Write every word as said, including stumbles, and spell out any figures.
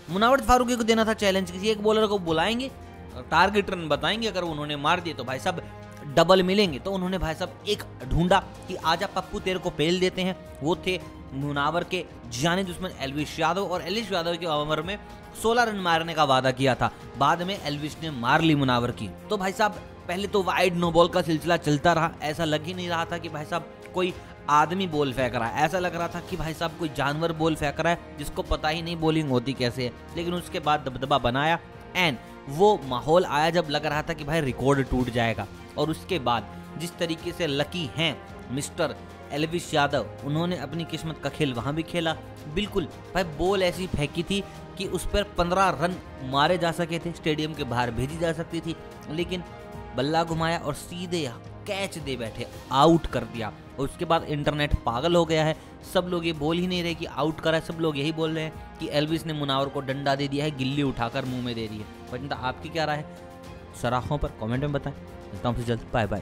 मुनावर फारूकी को देना था चैलेंज, किसी एक बॉलर को बुलाएंगे, टारगेट रन बताएंगे, अगर उन्होंने मार दिए तो भाई साहब डबल मिलेंगे। तो उन्होंने भाई साहब एक ढूंढा कि आजा पप्पू तेरे को पेल देते हैं। वो थे मुनावर के जाने दुश्मन एल्विश यादव, और एल्विश यादव की ओवर में सोलह रन मारने का वादा किया था। बाद में एल्विश ने मार ली मुनावर की। तो भाई साहब पहले तो वाइड नो बॉल का सिलसिला चलता रहा, ऐसा लग ही नहीं रहा था कि भाई साहब कोई आदमी बॉल फेंक रहा है, ऐसा लग रहा था कि भाई साहब कोई जानवर बॉल फेंक रहा है जिसको पता ही नहीं बॉलिंग होती कैसे है। लेकिन उसके बाद दबदबा बनाया एंड वो माहौल आया जब लग रहा था कि भाई रिकॉर्ड टूट जाएगा। और उसके बाद जिस तरीके से लकी हैं मिस्टर एल्विश यादव, उन्होंने अपनी किस्मत का खेल वहां भी खेला। बिल्कुल भाई बॉल ऐसी फेंकी थी कि उस पर पंद्रह रन मारे जा सके थे, स्टेडियम के बाहर भेजी जा सकती थी, लेकिन बल्ला घुमाया और सीधे कैच दे बैठे, आउट कर दिया। और उसके बाद इंटरनेट पागल हो गया है, सब लोग ये बोल ही नहीं रहे कि आउट करा है, सब लोग यही बोल रहे हैं कि एल्विश ने मुनावर को डंडा दे दिया है, गिल्ली उठाकर मुंह में दे दी है। वजह आपकी क्या राय है? सराखों पर कमेंट में बताएं। मिलता हूं फिर जल्द, बाय बाय।